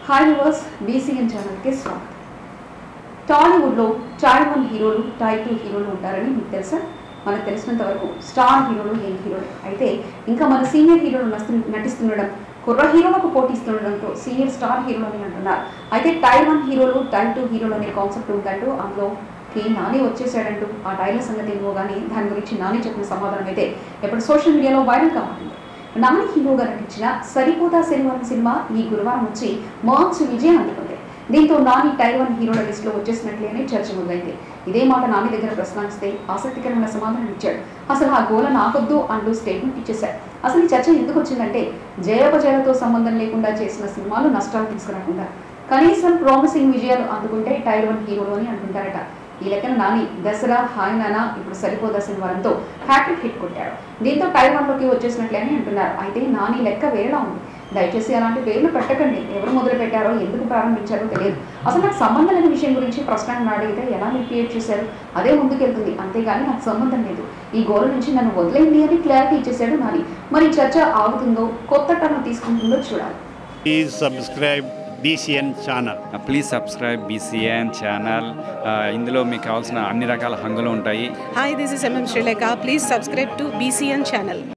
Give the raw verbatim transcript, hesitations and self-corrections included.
Hi viewers, BCN ఛానల్కి స్వాగతం. టాలీవుడ్లో టైర్ వన్ హీరోలు, టైర్ టూ హీరోలు ఉంటారని మీకు తెలుసా? మనకు తెలిసినంత వరకు స్టార్ హీరోలు ఏం హీరోలు అయితే ఇంకా మన సీనియర్ హీరోలు నటిస్తుండడం, కుర్ర హీరోలకు పోటీస్తుండడంతో సీనియర్ స్టార్ హీరోలు అని అంటున్నారు. అయితే టైర్ వన్ హీరోలు, టైర్ టూ హీరోలు అనే కాన్సెప్ట్ ఉందంటూ అందులో కి నాని వచ్చేసాడంటూ ఆ టైర్ల సంగతి ఏమో కానీ దాని గురించి నాని చెప్పిన సమాధానం అయితే ఇప్పుడు సోషల్ మీడియాలో వైరల్ కావాలి. నాని హీరోగా నటించిన సరిపోతా శనివారం సినిమా ఈ గురువారం వచ్చి మంచి విజయం అందుకుంది. దీంతో నాని టైర్ వన్ హీరోల లిస్టులో వచ్చేసినట్లే అని చర్చ మొదలైంది. ఇదే మాట నాని దగ్గర ప్రశ్నిస్తే ఆసక్తికరమైన సమాధానం ఇచ్చాడు. అసలు ఆ గోల నాకొద్దు అంటూ స్టేట్మెంట్ ఇచ్చేశాడు. అసలు ఈ చర్చ ఎందుకు వచ్చిందంటే జయాపజయాలతో సంబంధం లేకుండా చేసిన సినిమాలు నష్టాలు తీసుకురాకుండా కనీసం ప్రామిసింగ్ విజయాలు అందుకుంటే టైర్ వన్ హీరోలు అని అంటుంటారట. ఈ లెక్కన నాని దసరా, హాయ్ నానా, ఇప్పుడు సరిపోదా శనివారంతో హ్యాట్రిక్ హిట్ కొట్టాడు. దీంతో టైర్ వన్ లోకి వచ్చేసినట్లే అని అంటున్నారు. అయితే నాని లెక్క వేరేలా ఉంది. దయచేసి అలాంటి పేర్లు పెట్టకండి. ఎవరు మొదలు పెట్టారో, ఎందుకు ప్రారంభించారో తెలియదు. అసలు నాకు సంబంధం లేని విషయం గురించి ప్రశ్న అడిగితే ఎలా మీరు క్రియేట్ చేశారు, అదే ముందుకెళ్తుంది, అంతేగాని నాకు సంబంధం లేదు, ఈ గోల నుంచి నన్ను వదిలేయండి అని క్లారిటీ ఇచ్చేశాడు నాని. మరి చర్చ ఆగుతుందో, కొత్త టర్న్ తీసుకుంటుందో చూడాలి. Please subscribe BCN channel. Please subscribe BCN channel. ఇందులో మీకు కావాల్సిన అన్ని రకాల హంగులు ఉంటాయి. Hi, this is MM Sreelekha. Please subscribe to BCN channel.